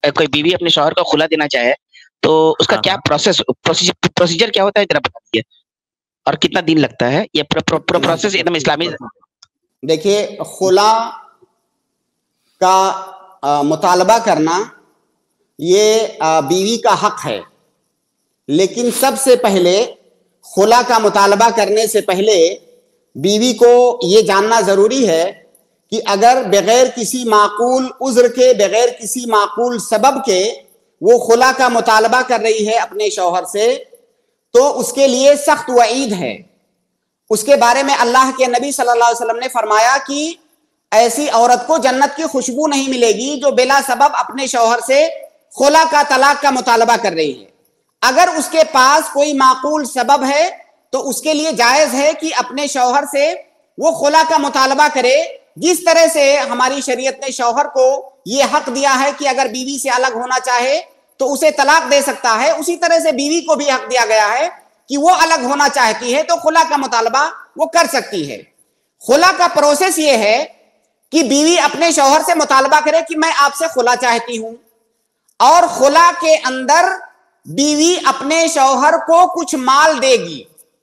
کوئی بیوی اپنے شوہر کو خلا دینا چاہے تو اس کا کیا پروسیجر کیا ہوتا ہے ذرا بتا دیجیے, اور کتنا دن لگتا ہے یہ پروسیس ایک دم اسلامی؟ دیکھیے, خلا کا مطالبہ کرنا یہ بیوی کا حق ہے, لیکن سب سے پہلے خلا کا مطالبہ کرنے سے پہلے بیوی کو یہ جاننا ضروری ہے کہ اگر بغیر کسی معقول عذر کے, بغیر کسی معقول سبب کے وہ خلا کا مطالبہ کر رہی ہے اپنے شوہر سے, تو اس کے لیے سخت وعید ہے. اس کے بارے میں اللہ کے نبی صلی اللہ علیہ وسلم نے فرمایا کہ ایسی عورت کو جنت کی خوشبو نہیں ملے گی جو بلا سبب اپنے شوہر سے خلا کا, طلاق کا مطالبہ کر رہی ہے. اگر اس کے پاس کوئی معقول سبب ہے تو اس کے لیے جائز ہے کہ اپنے شوہر سے وہ خلا کا مطالبہ کرے. جس طرح سے ہماری شریعت نے شوہر کو یہ حق دیا ہے کہ اگر بیوی سے الگ ہونا چاہے تو اسے طلاق دے سکتا ہے, اسی طرح سے بیوی کو بھی حق دیا گیا ہے کہ وہ الگ ہونا چاہتی ہے تو خلا کا مطالبہ وہ کر سکتی ہے. خلا کا پروسیس یہ ہے کہ بیوی اپنے شوہر سے مطالبہ کرے کہ میں آپ سے خلا چاہتی ہوں, اور خلا کے اندر بیوی اپنے شوہر کو کچھ مال دے گی,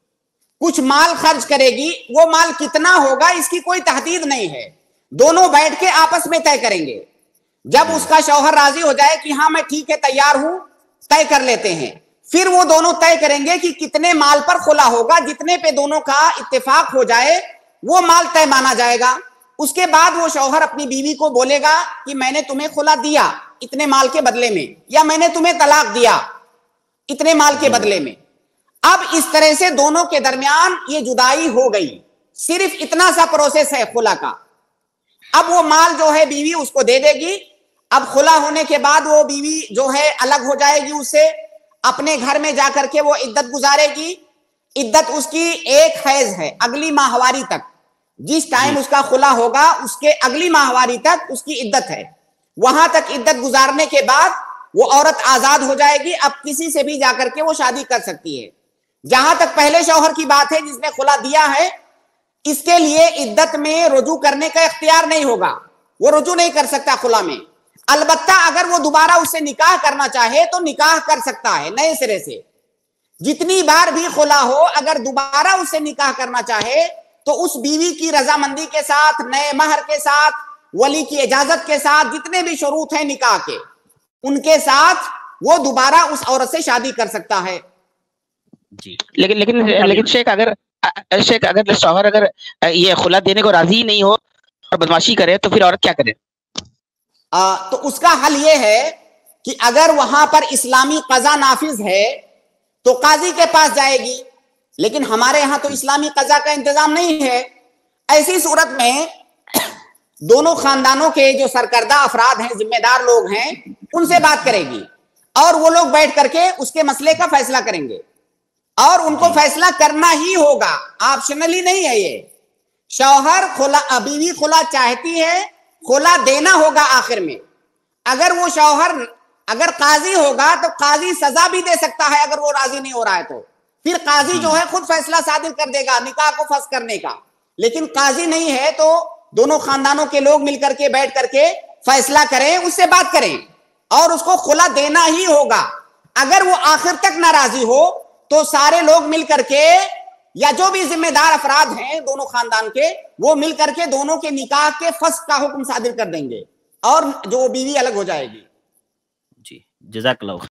کچھ مال خرچ کرے گی. وہ مال کتنا ہوگا اس کی کوئی تحدید نہیں ہے, دونوں بیٹھ کے آپس میں طے کریں گے. جب اس کا شوہر راضی ہو جائے کہ ہاں میں ٹھیک ہے تیار ہوں, طے کر لیتے ہیں. پھر وہ دونوں طے کریں گے کہ کتنے مال پر خلا ہوگا, جتنے پہ دونوں کا اتفاق ہو جائے وہ مال طے مانا جائے گا. اس کے بعد وہ شوہر اپنی بیوی کو بولے گا کہ میں نے تمہیں خلا دیا اتنے مال کے بدلے میں, یا میں نے تمہیں طلاق دیا اتنے مال کے بدلے میں. اب اس طرح سے دونوں کے درمیان یہ جدائی ہو گئی. صرف اتنا سا پروسیس ہے خلا کا. اب وہ مال جو ہے بیوی اس کو دے دے گی. اب خلا ہونے کے بعد وہ بیوی جو ہے الگ ہو جائے گی, اس سے اپنے گھر میں جا کر کے وہ عدت گزارے گی. عدت اس کی ایک حیض ہے, اگلی ماہواری تک. جس ٹائم اس کا خلا ہوگا اس کے اگلی ماہواری تک اس کی عدت ہے. وہاں تک عدت گزارنے کے بعد وہ عورت آزاد ہو جائے گی. اب کسی سے بھی جا کر کے وہ شادی کر سکتی ہے. جہاں تک پہلے شوہر کی بات ہے جس نے خلا دیا ہے, اس کے لیے عدت میں رجوع کرنے کا اختیار نہیں ہوگا, وہ رجوع نہیں کر سکتا خلا میں. البتہ اگر وہ دوبارہ اس سے نکاح کرنا چاہے تو نکاح کر سکتا ہے نئے سرے سے. جتنی بار بھی خلا ہو, اگر دوبارہ اس سے نکاح کرنا چاہے تو اس بیوی کی رضامندی کے ساتھ, نئے مہر کے ساتھ, ولی کی اجازت کے ساتھ, جتنے بھی شروط ہیں نکاح کے ان کے ساتھ وہ دوبارہ اس عورت سے شادی کر سکتا ہے. جی, لیکن شیخ اگر شوہر اگر یہ خلا دینے کو راضی نہیں ہو اور بدمعاشی کرے تو پھر عورت کیا کرے؟ تو اس کا حل یہ ہے کہ اگر وہاں پر اسلامی قضا نافذ ہے تو قاضی کے پاس جائے گی. لیکن ہمارے ہاں تو اسلامی قضا کا انتظام نہیں ہے. ایسی صورت میں دونوں خاندانوں کے جو سرکردہ افراد ہیں, ذمہ دار لوگ ہیں, ان سے بات کرے گی اور وہ لوگ بیٹھ کر کے اس کے مسئلے کا فیصلہ کریں گے. اور ان کو فیصلہ کرنا ہی ہوگا, آپشنلی نہیں ہے یہ. شوہر خلا, بیوی خلا چاہتی ہے, خلا دینا ہوگا آخر میں. اگر وہ شوہر اگر قاضی ہوگا تو قاضی سزا بھی دے سکتا ہے اگر وہ راضی نہیں ہو رہا ہے تو. پھر قاضی جو ہے خود فیصلہ صادر کر دے گا نکاح کو فسخ کرنے کا. لیکن قاضی نہیں ہے تو دونوں خاندانوں کے لوگ مل کر کے بیٹھ کر کے فیصلہ کریں, اس سے بات کریں اور اس کو خلا دینا ہی ہوگا. اگر وہ آخر تک ناراضی ہو تو سارے لوگ مل کر کے, یا جو بھی ذمہ دار افراد ہیں دونوں خاندان کے, وہ مل کر کے دونوں کے نکاح کے فسخ کا حکم صادر کر دیں گے اور جو بیوی الگ ہو جائے گی. جی, جزاک اللہ.